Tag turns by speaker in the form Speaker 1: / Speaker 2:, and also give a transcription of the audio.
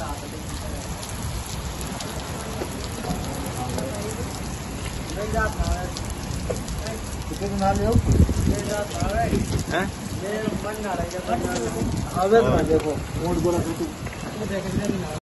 Speaker 1: कितने बना ले हो? हैं? ये बन ना रहा है। अब देखो, मोड़ बोला तू।